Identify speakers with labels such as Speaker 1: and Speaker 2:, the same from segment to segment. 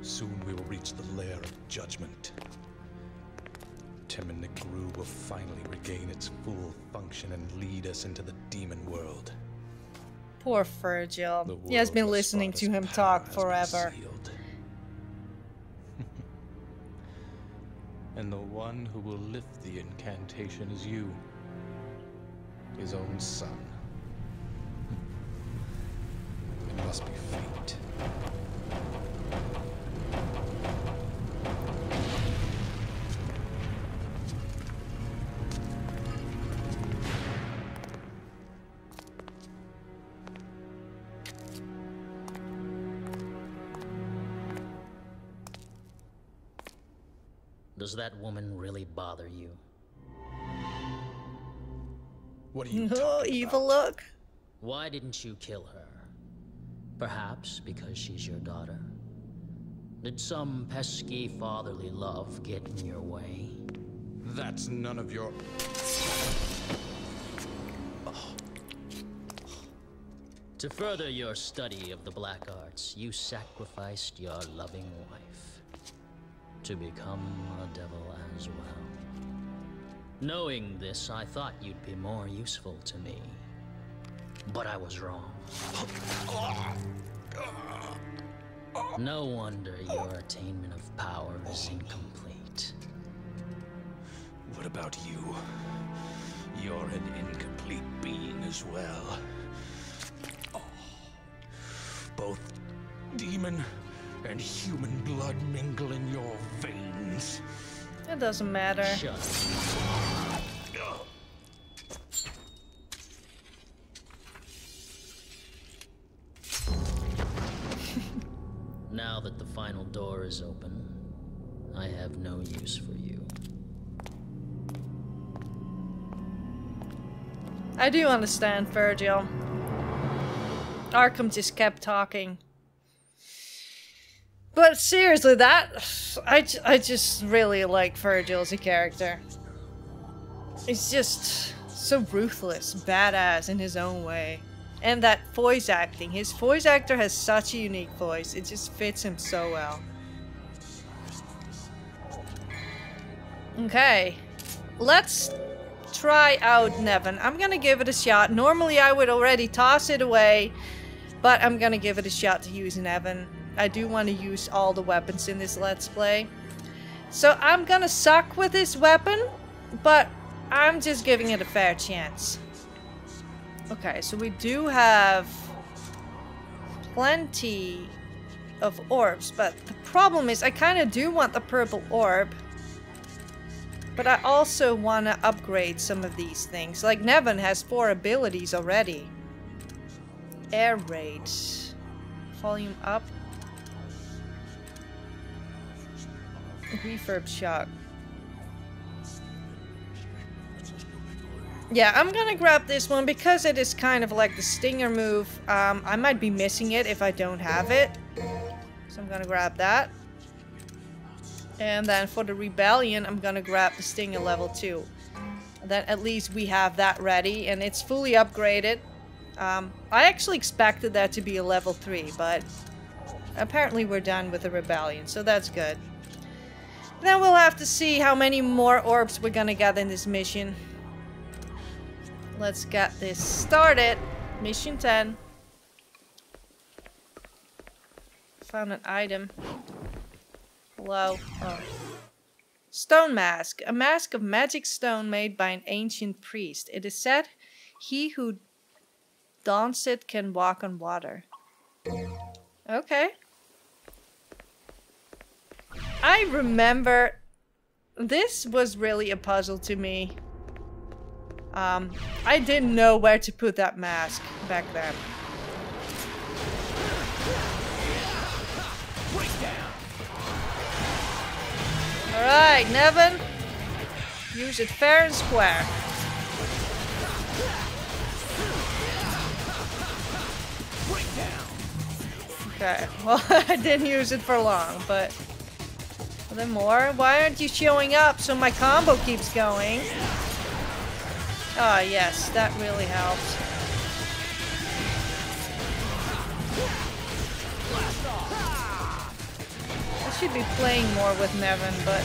Speaker 1: Soon we will reach the lair of judgment. Temmin Nigru will finally regain its full function and lead us into the demon world.
Speaker 2: Poor Virgil. He has been listening to him talk forever.
Speaker 1: And the one who will lift the incantation is you, his own son. It must be fate.
Speaker 3: Does that woman really bother you?
Speaker 1: What are you
Speaker 2: Oh, evil look.
Speaker 3: Why didn't you kill her? Perhaps because she's your daughter? Did some pesky fatherly love get in your way?
Speaker 1: That's none of your...
Speaker 3: To further your study of the black arts, you sacrificed your loving wife to become a devil as well. Knowing this, I thought you'd be more useful to me. But I was wrong. No wonder your attainment of power is incomplete.
Speaker 1: What about you? You're an incomplete being as well. Both demon and human blood mingle in your veins.
Speaker 2: It doesn't matter.
Speaker 3: Shut up. Now that the final door is open, I have no use for you.
Speaker 2: I do understand, Virgil. Arkham just kept talking. But seriously, I just really like Virgil as a character. He's just so ruthless, badass in his own way. And that voice acting. His voice actor has such a unique voice. It just fits him so well. Okay. Let's try out Nevin. I'm gonna give it a shot. Normally I would already toss it away, but I'm gonna give it a shot to use Nevin. I do want to use all the weapons in this Let's Play. So I'm gonna suck with this weapon, but I'm just giving it a fair chance. Okay, so we do have plenty of orbs, but the problem is I kind of do want the purple orb. But I also want to upgrade some of these things. Like Nevin has 4 abilities already. Air raid. Volume up. Reverb shock. Yeah, I'm gonna grab this one because it is kind of like the stinger move. I might be missing it if I don't have it. So I'm gonna grab that. And then for the rebellion, I'm gonna grab the stinger level 2. And then at least we have that ready and it's fully upgraded. I actually expected that to be a level 3, but apparently we're done with the rebellion, so that's good. Then we'll have to see how many more orbs we're gonna get in this mission. Let's get this started. Mission 10. Found an item. Hello. Oh. Stone mask. A mask of magic stone made by an ancient priest. It is said he who dons it can walk on water. Okay. I remember this was really a puzzle to me. I didn't know where to put that mask back then. Alright, Nevin. Use it fair and square. Okay, well, I didn't use it for long, but... Are there more? Why aren't you showing up so my combo keeps going? Oh, yes, that really helps. should be playing more with Nevin, but...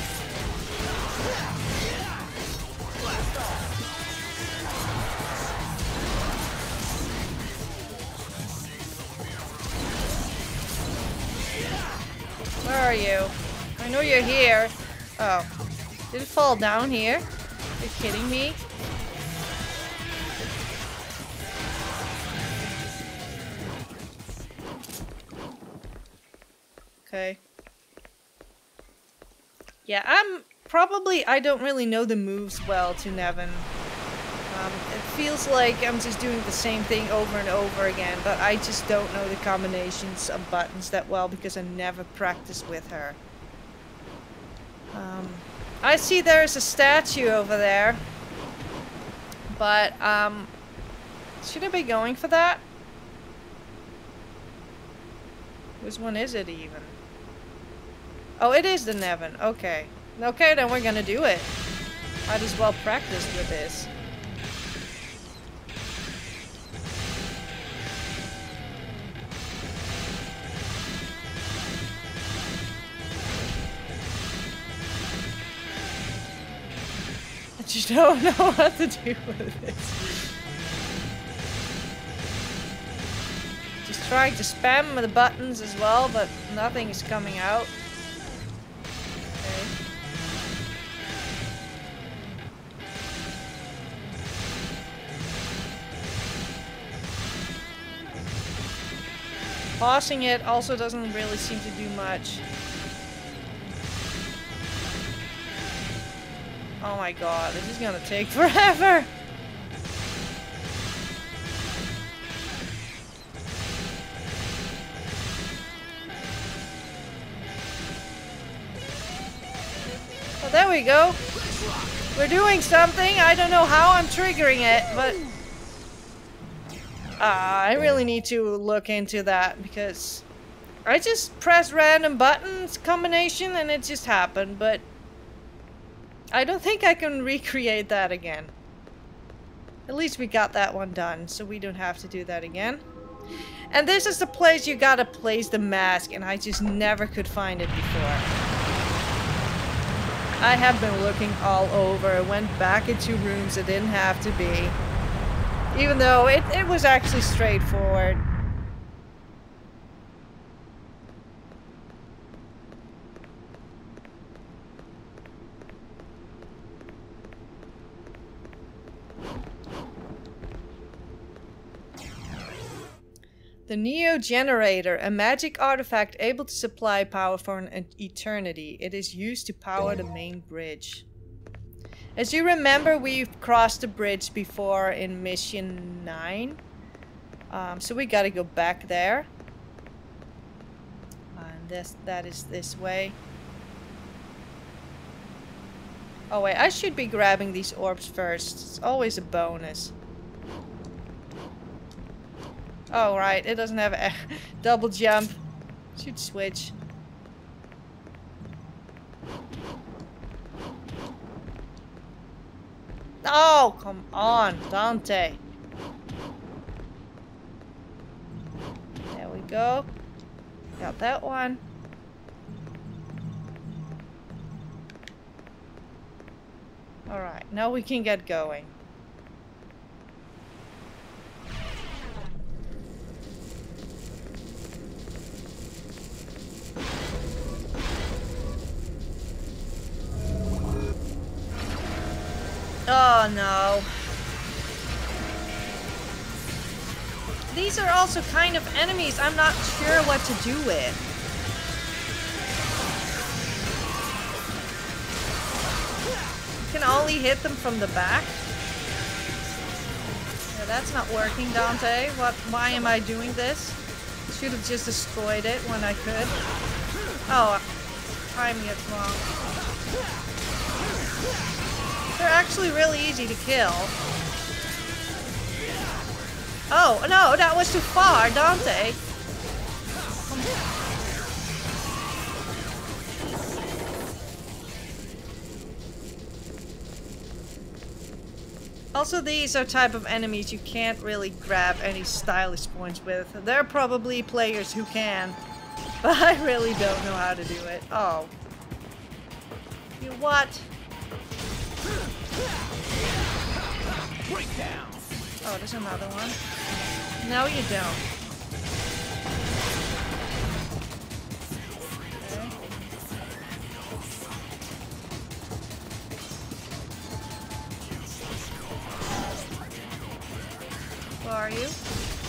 Speaker 2: Where are you? I know you're here. Oh. Did it fall down here? Are you kidding me? Okay. Yeah, I don't really know the moves well to Nevin. It feels like I'm just doing the same thing over and over again, but I just don't know the combinations of buttons that well because I never practiced with her. I see there's a statue over there, but should I be going for that? Which one is it even? Oh, it is the Nevin. Okay. Okay, then we're gonna do it. Might as well practice with this. I just don't know what to do with this. Just trying to spam the buttons as well, but nothing is coming out. Pausing it also doesn't really seem to do much. Oh my god, this is gonna take forever! Oh, there we go. We're doing something. I don't know how I'm triggering it, but... I really need to look into that because I just pressed random buttons combination and it just happened, but I don't think I can recreate that again. At least we got that one done, so we don't have to do that again. And this is the place you gotta place the mask, and I just never could find it before. I have been looking all over, went back into rooms it didn't have to be. Even though it was actually straightforward. The Neo Generator, a magic artifact able to supply power for an eternity. It is used to power the main bridge. As you remember, we've crossed the bridge before in mission 9. So we gotta go back there. And that is this way. Oh wait, I should be grabbing these orbs first. It's always a bonus. Oh right, it doesn't have a double jump. Should switch. Oh, come on, Dante. There we go. Got that one. Alright, now we can get going. Oh no. These are also kind of enemies I'm not sure what to do with. You can only hit them from the back. Yeah, that's not working, Dante. Why am I doing this? Should have just destroyed it when I could. Oh, timing it's wrong. They're actually really easy to kill. Oh, no, that was too far, Dante. Also, these are type of enemies you can't really grab any stylus points with. There are probably players who can, But I really don't know how to do it. Oh. You what?
Speaker 4: Breakdown.
Speaker 2: Oh, there's another one. No, you don't. Okay. Who are you?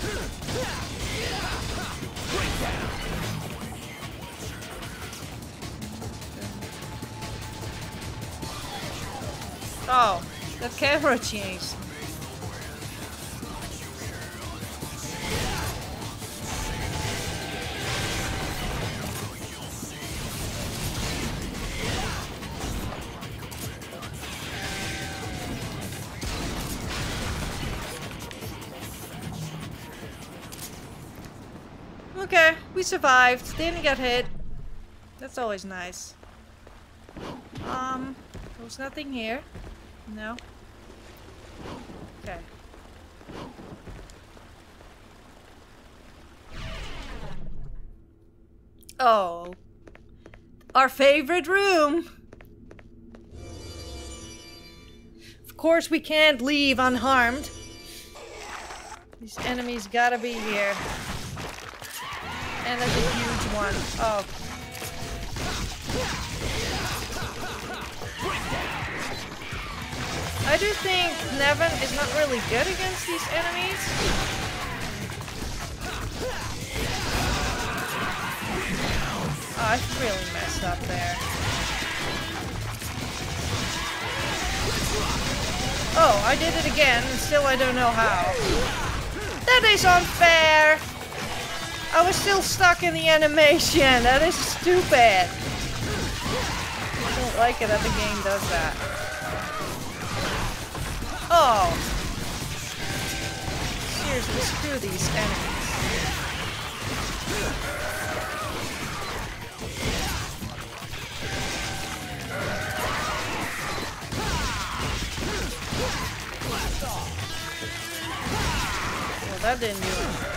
Speaker 2: Oh, the camera changed. Okay, we survived. Didn't get hit. That's always nice. There's nothing here. No. Okay. Oh. Our favorite room. Of course we can't leave unharmed. These enemies gotta be here. And there's a huge one. Oh. I do think Nevin is not really good against these enemies. Oh, I really messed up there. Oh, I did it again, and still I don't know how. That is unfair! I was still stuck in the animation. That is stupid. I don't like it that the game does that. Oh. Seriously, screw these enemies. Well, that didn't do it.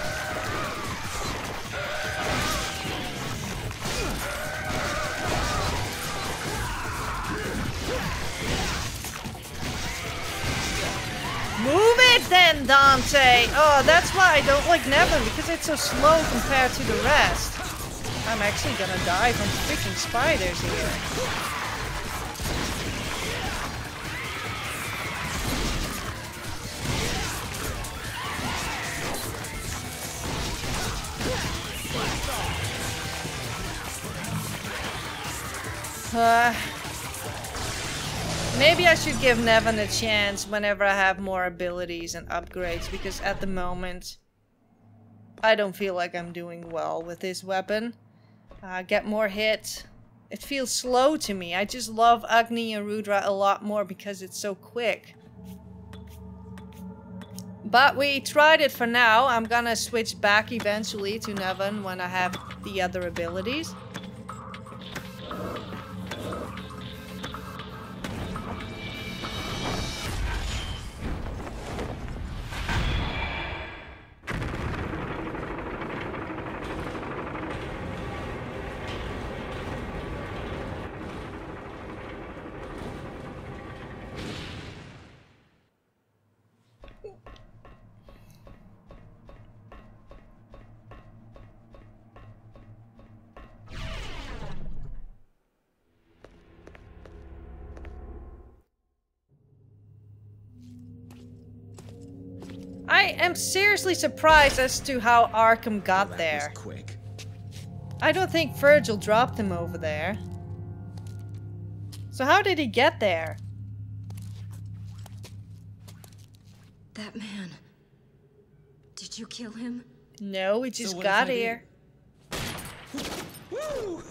Speaker 2: Move it then, Dante! Oh, that's why I don't like Nevin, because it's so slow compared to the rest. I'm actually gonna die from freaking spiders here. Maybe I should give Nevin a chance whenever I have more abilities and upgrades, because at the moment I don't feel like I'm doing well with this weapon. Get more hits. It feels slow to me. I just love Agni and Rudra a lot more because it's so quick. But we tried it for now. I'm gonna switch back eventually to Nevin when I have the other abilities. I am seriously surprised as to how Arkham got there.
Speaker 4: Quick.
Speaker 2: I don't think Virgil dropped him over there. So how did he get there?
Speaker 5: That man. Did you kill him?
Speaker 2: No, we just
Speaker 4: what
Speaker 2: got
Speaker 4: if I
Speaker 2: here.
Speaker 4: Woo!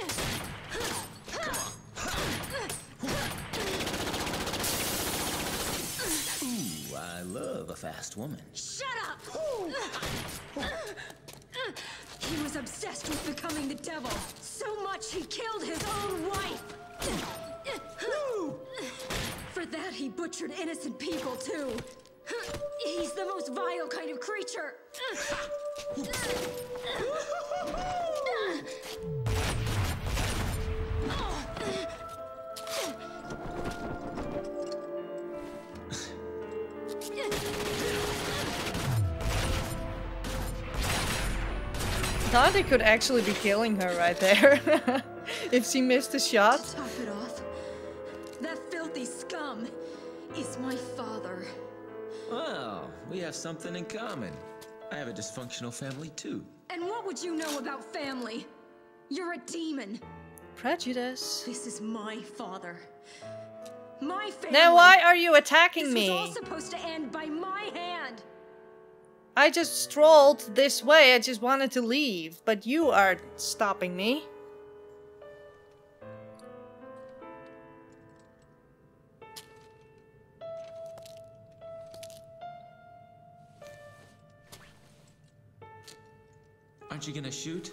Speaker 4: Ooh, I love a fast woman.
Speaker 5: Shut up! He was obsessed with becoming the devil. So much he killed his own wife. For that he butchered innocent people too. He's the most vile kind of creature.
Speaker 2: Dante could actually be killing her right there. If she missed a shot.
Speaker 5: To top it off, that filthy scum is my father.
Speaker 4: Well, we have something in common. I have a dysfunctional family too.
Speaker 5: And what would you know about family? You're a demon.
Speaker 2: Prejudice.
Speaker 5: This is my father. My family.
Speaker 2: Now why are you attacking
Speaker 5: This
Speaker 2: me?
Speaker 5: was all supposed to end by my hand.
Speaker 2: I just strolled this way, I just wanted to leave, but you are stopping me.
Speaker 4: Aren't you gonna shoot?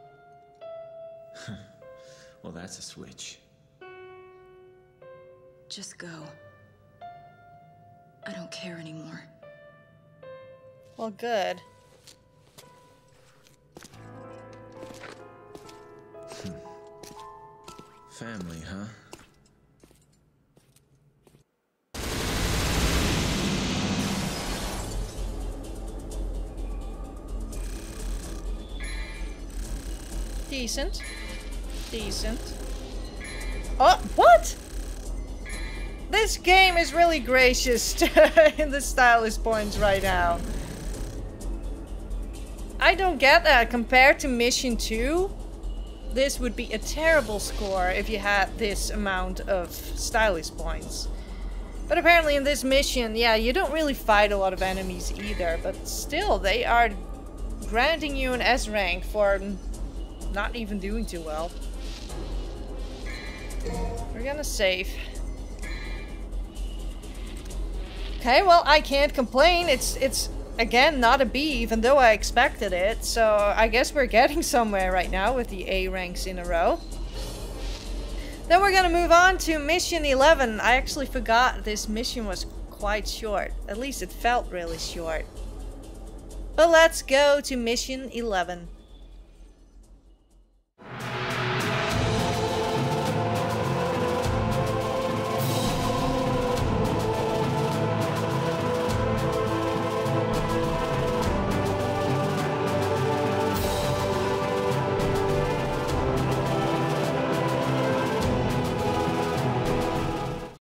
Speaker 4: Well, that's a switch.
Speaker 5: Just go. I don't care anymore.
Speaker 2: Well, good.
Speaker 4: Family, huh?
Speaker 2: Decent. Decent. Oh, what? This game is really gracious in the stylus points right now. I don't get that. Compared to Mission 2, this would be a terrible score if you had this amount of stylus points. But apparently in this mission, yeah, you don't really fight a lot of enemies either, but still, they are granting you an S rank for not even doing too well. We're gonna save. Okay, well, I can't complain. It's again not a B, even though I expected it. So I guess we're getting somewhere right now with the A ranks in a row. Then we're gonna move on to mission 11. I actually forgot this mission was quite short. At least it felt really short. But let's go to mission 11.